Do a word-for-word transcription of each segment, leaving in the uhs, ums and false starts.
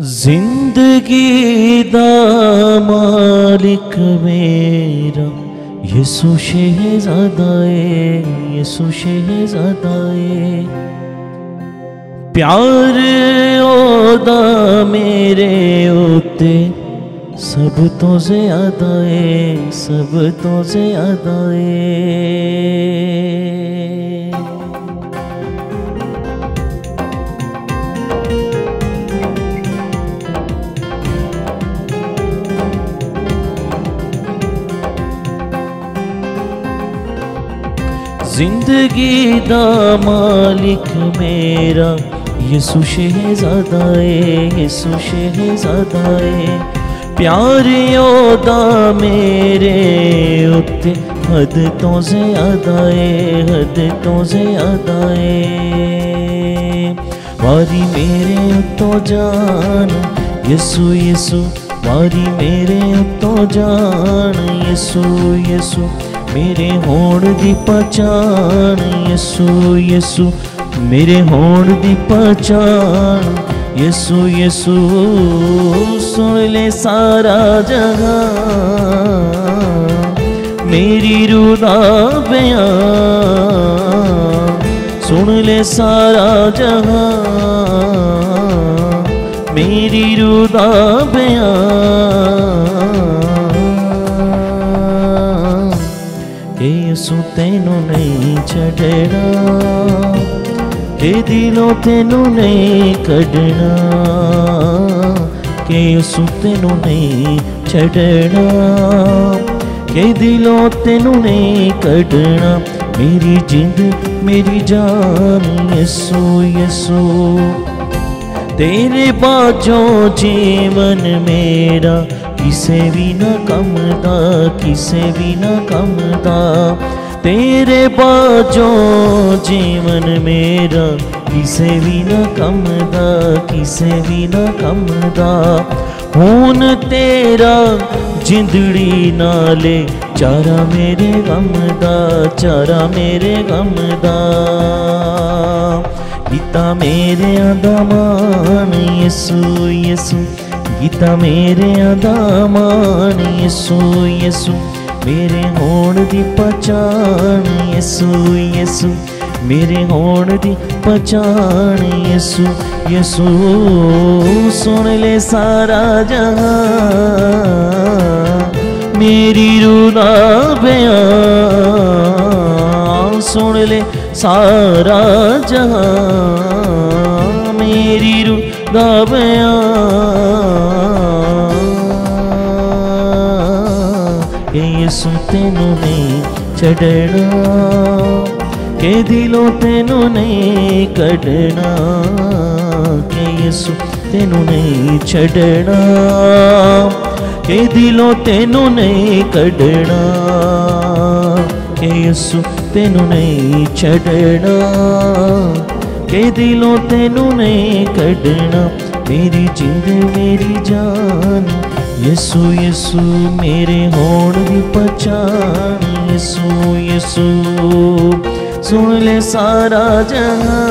जिंदगी दा मालिक मेरा यसु शहज़ादाए, यसु शहज़ादाए। प्यार ओदा मेरे उत्ते सब तो ज़्यादा है, सब तो ज़्यादा है। जिंदगी दा मालिक मेरा यसु शहज़ादाए, यसु शहज़ादाए। प्यार ओदा मेरे उत्ते हद तो ज़्यादा है, हद तो ज़्यादा है। वारी मेरे उत्तो जान यसु यसु, वारी मेरे उत्तो जान यसु यसु। मेरे होण दी पहचान यसु यसु, मेरे होण दी पहचान यसु यसु। सुन ले सारा जहां मेरी रूह दा बयान, सुन ले सारा जहां मेरी रूह दा बयान। के यसु तेनू नहीं छड़ना, के दिलों तेनू नहीं कढ़ना, के यसु तेनू नहीं छड़ना, के दिलों तेनू नहीं कढ़ना। मेरी जिंद मेरी जान यसु यसु, तेरे बाजों जीवन मेरा किसे भी ना कमदा, किसे भी ना कमदा। तेरे बाजों जीवन मेरा किसे भी ना कमदा, किसे भी ना कमदा। हुन तेरा जिंदड़ी नाले चारा मेरे गम दा, चारा मेरे गम दा। गीता मेरे आदामान यसु यसु, गीता मेरे आदामान यसु यसु। मेरे होण दी पहचान यसु यसु, मेरे होण दी पहचान यसु यसु। सुन ले सारा जहां मेरी रूह दा बयान, सुन ले सारा जहां मेरी रूह दा बयान। के यसु तेनू नहीं छड़ना, के दिलों तेनू नहीं कढ़ना, के यसु तेनू नहीं छड़ना, के दिलों तेनू नहीं कढ़ना, के यसु तेनू नहीं छड़ना, के दिलों तेनू नहीं कढ़ना। मेरी जिंद मेरी जान यसु यसु, मेरे होण दी पहचान यसु यसु। सुन ले सारा जहां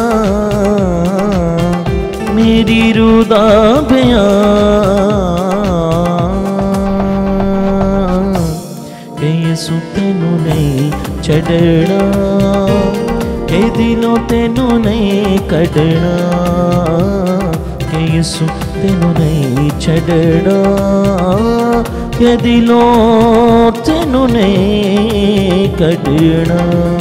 मेरी रूह दा बयान। के यसु तेनू नहीं छड़ना, के दिलों तेनू नहीं कढ़ना, के यसु तेनू नहीं छड़ना, के दिलों तेनू नहीं कढ़ना।